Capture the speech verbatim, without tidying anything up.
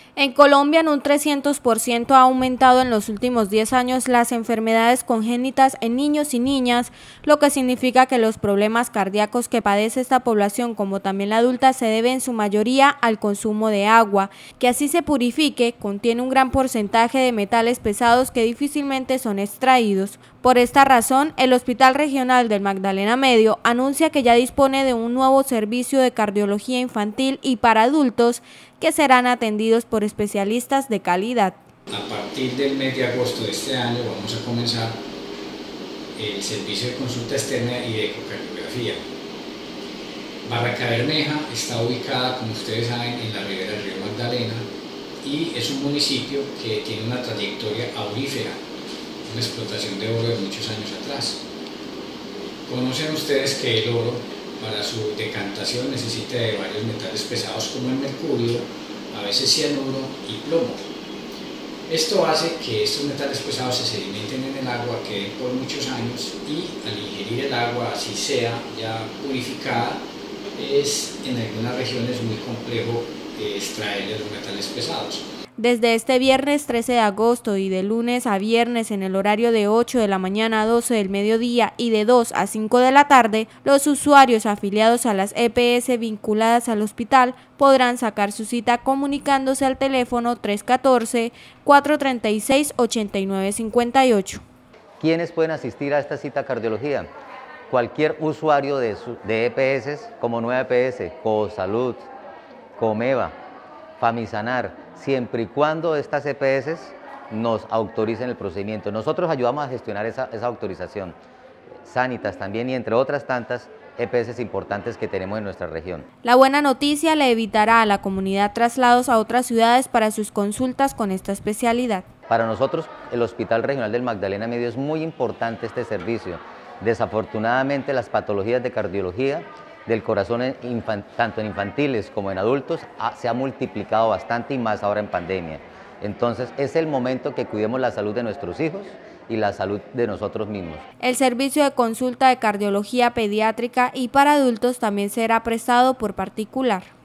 En Colombia, en un trescientos por ciento ha aumentado en los últimos diez años las enfermedades congénitas en niños y niñas, lo que significa que los problemas cardíacos que padece esta población, como también la adulta, se deben en su mayoría al consumo de agua, que así se purifique, contiene un gran porcentaje de metales pesados que difícilmente son extraídos. Por esta razón, el Hospital Regional del Magdalena Medio anuncia que ya dispone de un nuevo servicio de cardiología infantil y para adultos que serán atendidos por especialistas de calidad. A partir del mes de agosto de este año vamos a comenzar el servicio de consulta externa y de ecocardiografía. Barranca Bermeja está ubicada, como ustedes saben, en la ribera del río Magdalena y es un municipio que tiene una trayectoria aurífera, una explotación de oro de muchos años atrás. Conocen ustedes que el oro, para su decantación, necesita de varios metales pesados como el mercurio, a veces cianuro y plomo. Esto hace que estos metales pesados se sedimenten en el agua, queden por muchos años y al ingerir el agua, así sea ya purificada, es en algunas regiones muy complejo eh, extraer los metales pesados. Desde este viernes trece de agosto y de lunes a viernes en el horario de ocho de la mañana a doce del mediodía y de dos a cinco de la tarde, los usuarios afiliados a las E P S vinculadas al hospital podrán sacar su cita comunicándose al teléfono tres uno cuatro, cuatro tres seis, ocho nueve cinco ocho. ¿Quiénes pueden asistir a esta cita cardiología? Cualquier usuario de, su, de E P S como Nueva E P S, Cosalud, Comeva, Famisanar, siempre y cuando estas E P S nos autoricen el procedimiento. Nosotros ayudamos a gestionar esa, esa autorización. Sanitas también y entre otras tantas E P S importantes que tenemos en nuestra región. La buena noticia le evitará a la comunidad traslados a otras ciudades para sus consultas con esta especialidad. Para nosotros, el Hospital Regional del Magdalena Medio es muy importante este servicio. Desafortunadamente, las patologías de cardiología del corazón, tanto en infantiles como en adultos, se ha multiplicado bastante y más ahora en pandemia. Entonces es el momento que cuidemos la salud de nuestros hijos y la salud de nosotros mismos. El servicio de consulta de cardiología pediátrica y para adultos también será prestado por particular.